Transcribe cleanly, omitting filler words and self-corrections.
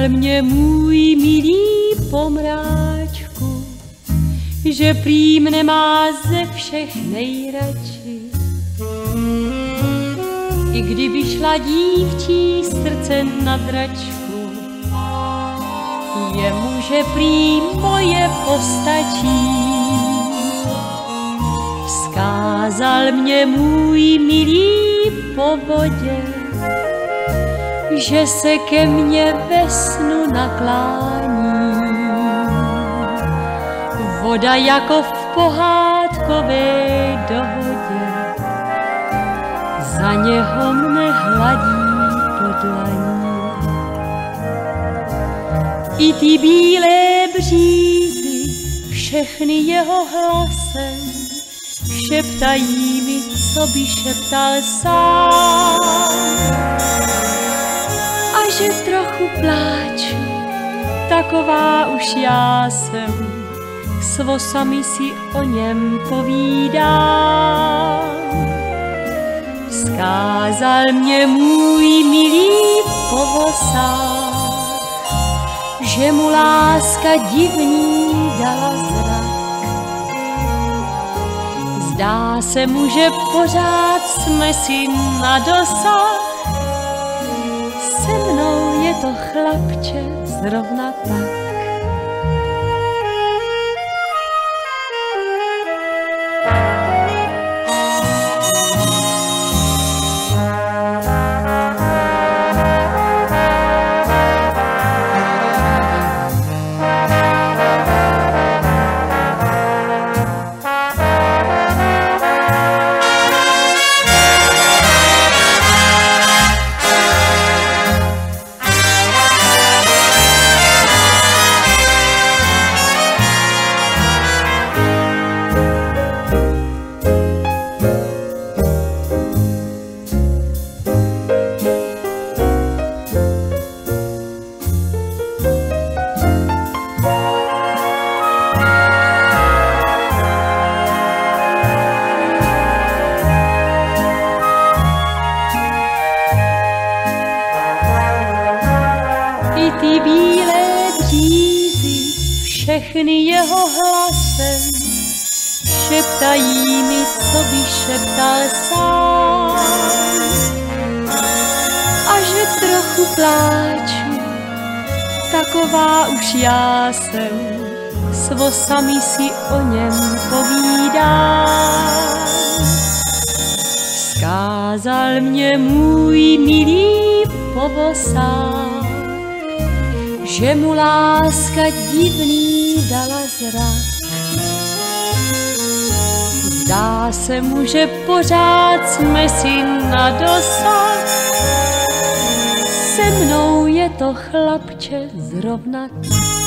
Vzkázal mě můj milý pomráčku, že prý mne má ze všech nejradši. I kdyby šla dívčí srdce na dračku, jemuže prý moje postačí. Vzkázal mě můj milý po vodě, že se ke mně ve snu naklání. Voda jako v pohádkové dohodě, za něho mne hladí po dlaní. I ty bílé břízy, všechny jeho hlasem, šeptají mi, co by šeptal sám. A že trochu pláču, taková už já jsem, s vosami si o něm povídám. Vzkázal mě můj milý po vosách, že mu láska divný dala zrak. Zdá se mu, že pořád jsme si na dosah, se mnou je to chlapče zrovna tak. Ty bílé břízy, všechny jeho hlasem, šeptají mi, co by šeptal sám. A že trochu pláču, taková už já jsem, s vosami si o něm povídám. Vzkázal mě můj milý po vosách, že mu láska divný dala zrak. Zdá se mu, že pořád jsme si na dosah, se mnou je to chlapče zrovna tak.